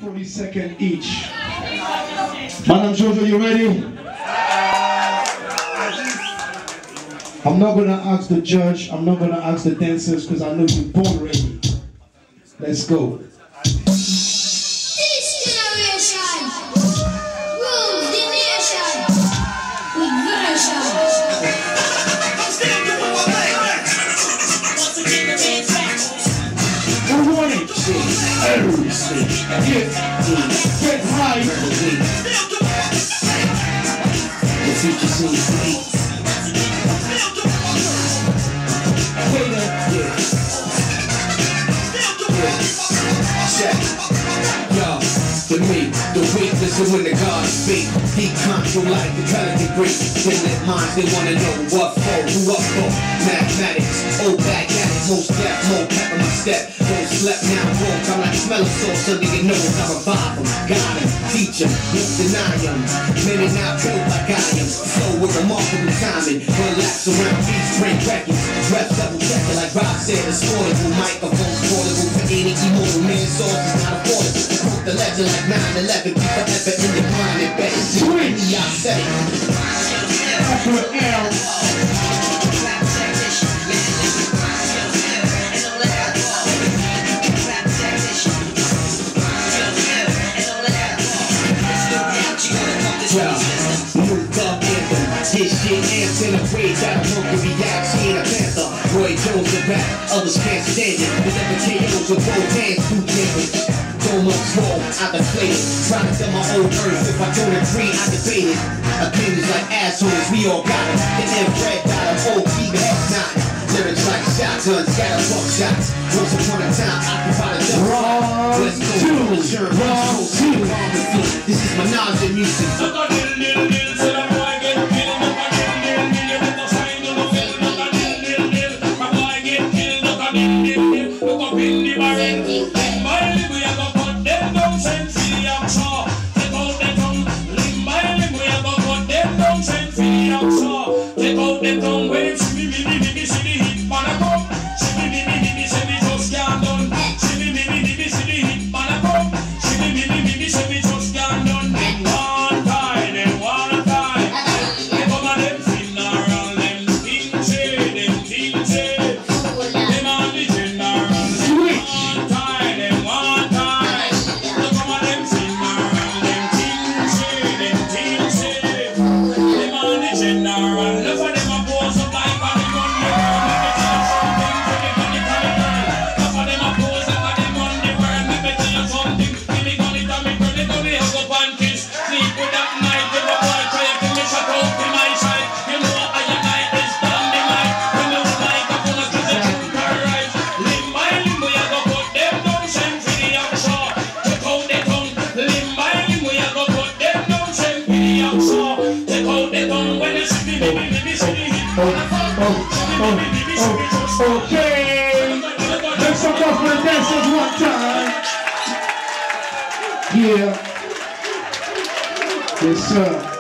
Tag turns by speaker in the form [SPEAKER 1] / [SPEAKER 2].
[SPEAKER 1] 40 seconds each. Madam Jojo, you ready? I'm not gonna ask the judge, I'm not gonna ask the dancers because I know you're born ready. Let's go.
[SPEAKER 2] This generation rules the nation with version.
[SPEAKER 1] Good morning. Get high.
[SPEAKER 3] The future seems bleak. To me, the weakness is when the gods speak. He control like the color degree. They let minds, they wanna know what for, who up for. Mathematics, old back at it, most deaf, more pep in my step. Don't slept now, woke, I'm like smell of sauce under your nose. I revive them, guide them, teach them, won't deny them. Many not built like I am, so with remarkable timing. Relax around these break records. Reps double checker like Rob said, it's portable. Microphones portable for any immortal man. Source is not affordable. Quote the legend like 9/11. Keep forever in your mind and bet.
[SPEAKER 1] Switch.
[SPEAKER 3] I said it.
[SPEAKER 1] Upper L.
[SPEAKER 3] This shit amps in a way that a monkey reacts, he ain't a panther. Roy Jones a rap, others can't stand it. With the KOs with both hands, two cameras. So much swole, I deflate it. Product of my old earth, if I don't agree, I debate it. Opinions like assholes, we all got them. The infrared dot of old fever head knot. Lyrics like shotguns, scatter fuck shots. Once upon a time, occupied a double spot. Let's go, this is Minaj and music.
[SPEAKER 1] Okay, make some noise for the dancers one time. Yeah. Yes, sir.